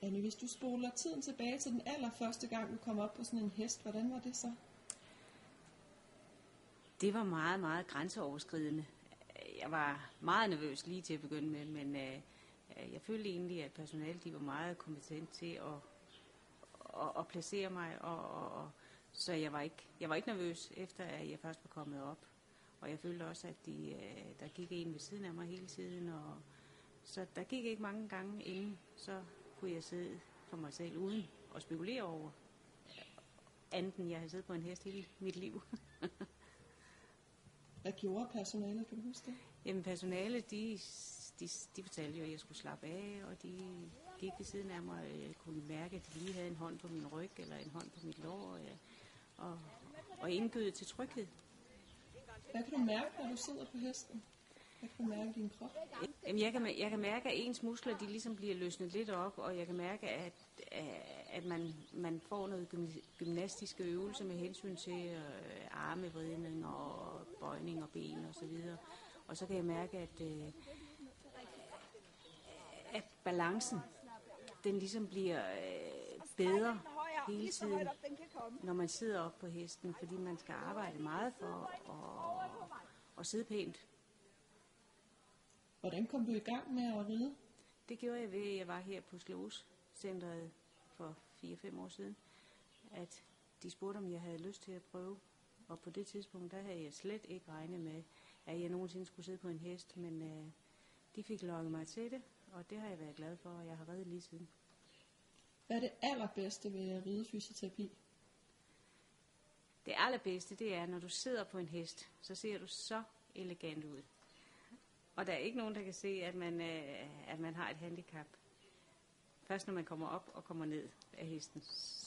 Anne, hvis du spoler tiden tilbage til den allerførste gang, du kom op på sådan en hest, hvordan var det så? Det var meget, meget grænseoverskridende. Jeg var meget nervøs lige til at begynde med, men jeg følte egentlig, at personalet de var meget kompetent til at placere mig, så jeg var ikke nervøs efter, at jeg først var kommet op. Og jeg følte også, at der gik en ved siden af mig hele tiden, så der gik ikke mange gange inden, så kunne jeg sidde for mig selv uden at spekulere over andet end jeg havde siddet på en hest hele mit liv. Hvad gjorde personalet, kan du huske det? Jamen personalet, de fortalte jo, at jeg skulle slappe af, og de gik ved siden af mig, og jeg kunne mærke, at de lige havde en hånd på min ryg, eller en hånd på mit lår, og indgød til tryghed. Hvad kan du mærke, når du sidder på hesten? Hvad kan du mærke i din krop? Jamen, jeg kan mærke, at ens muskler de ligesom bliver løsnet lidt op, og jeg kan mærke, at man får noget gymnastiske øvelser med hensyn til armevridning og bøjning og ben og så videre. Og så kan jeg mærke, at balancen, den ligesom bliver bedre hele tiden, når man sidder op på hesten, fordi man skal arbejde meget for at sidde pænt. Hvordan kom du i gang med at ride? Det gjorde jeg ved, at jeg var her på Sklerosecentret for 4-5 år siden, at de spurgte, om jeg havde lyst til at prøve. Og på det tidspunkt, der havde jeg slet ikke regnet med, at jeg nogensinde skulle sidde på en hest, men de fik lokket mig til det, og det har jeg været glad for, og jeg har ridet lige siden. Hvad er det allerbedste ved ridefysioterapi? Det allerbedste, det er, når du sidder på en hest, så ser du så elegant ud. Og der er ikke nogen, der kan se, at man har et handicap. Først når man kommer op og kommer ned af hesten,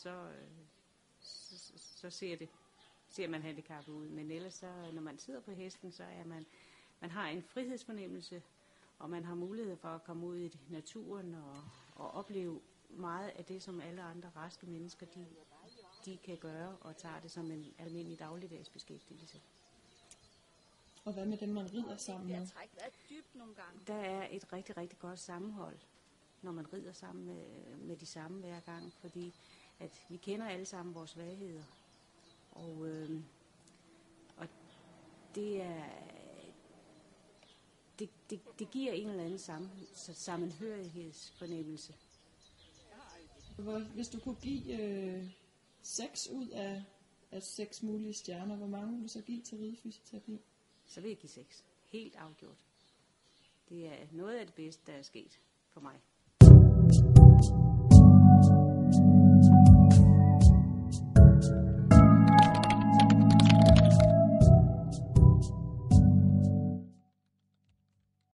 så ser man handicappet ud. Men ellers, så, når man sidder på hesten, så er man har en frihedsfornemmelse, og man har mulighed for at komme ud i naturen og opleve meget af det, som alle andre raske mennesker, de kan gøre, og tager det som en almindelig dagligdags beskæftigelse. Og hvad med dem, man rider sammen med? Der er et rigtig, rigtig godt sammenhold, når man rider sammen med de samme hver gang, fordi at vi kender alle sammen vores svagheder. Og det giver en eller anden sammenhørighedsfornemmelse. Hvis du kunne give 6 ud af 6 mulige stjerner, hvor mange vil du så give til ridefysioterapi? Så vil jeg give 6. Helt afgjort. Det er noget af det bedste, der er sket for mig.